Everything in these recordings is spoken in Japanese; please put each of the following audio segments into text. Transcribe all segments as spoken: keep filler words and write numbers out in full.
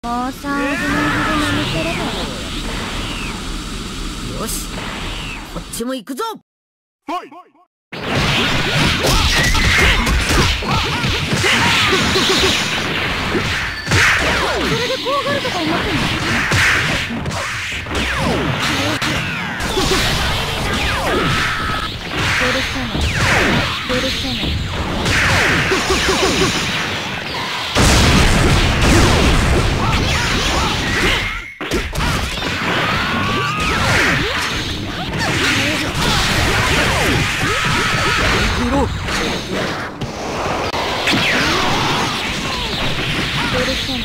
もうさんじまんほど眠ってれば。 よし、こっちも行くぞ。 はい。 それで怖がるとか思ってんの？許せない。許せない。 見ろ。 許せない。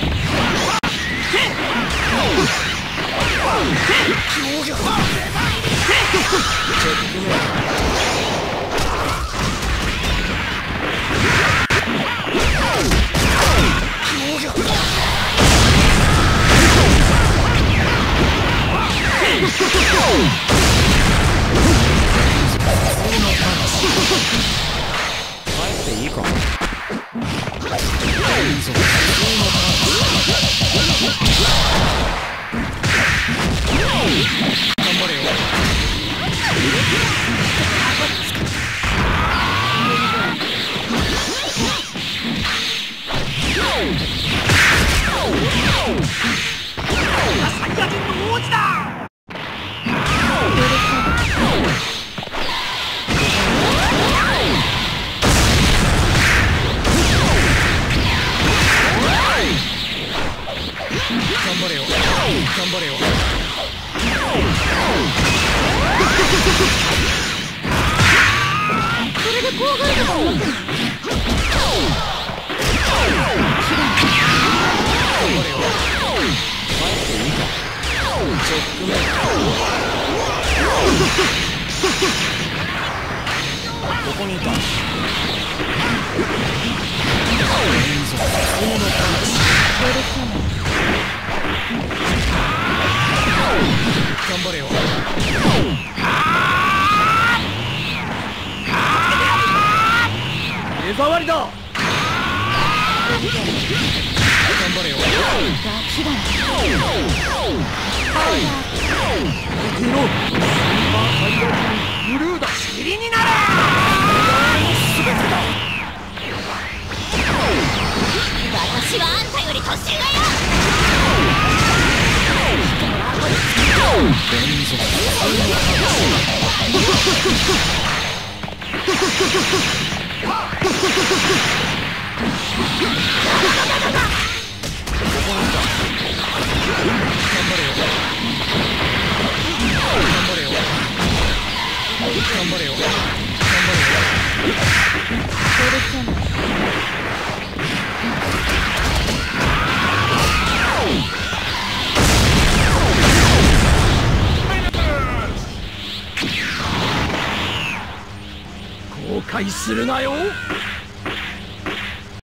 帰っていいか。頑張れよ。 サイヤ人の王子だ。 頑張れよ。頑張れよ。 それで怖がるとか思ってんの？ 頑張れよ。帰っていいか。チェックメイト。ここにいた。炎のパンチ。 許せない。 頑張れよ。目障りだ。頑張れよ。 ガキだな。 見ろ。スーパーサイヤ人ブルーだ。 塵になれ。 全てだ。 私はあんたより年上よ。 連続。頑張れよ。頑張れよ。頑張れよ。 許せない。 後悔するなよ。